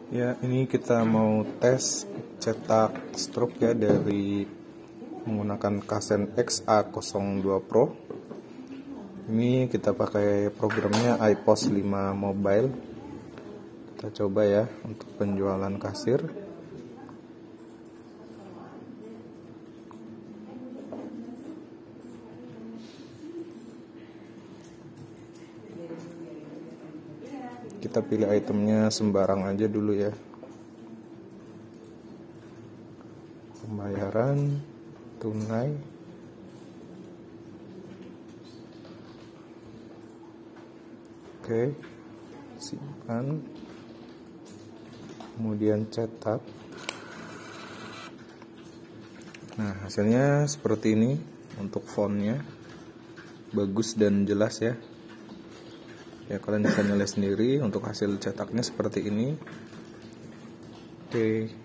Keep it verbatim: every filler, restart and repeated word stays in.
Ya, ini kita mau tes cetak stroke ya dari menggunakan Kasen X A nol dua Pro. Ini kita pakai programnya i P O S lima Mobile. Kita coba ya untuk penjualan kasir. Kita pilih itemnya sembarang aja dulu ya. Pembayaran tunai. Oke, simpan. Kemudian cetak. Nah, hasilnya seperti ini untuk fontnya. Bagus dan jelas ya. Ya, kalian bisa nilai sendiri untuk hasil cetaknya seperti ini. Oke.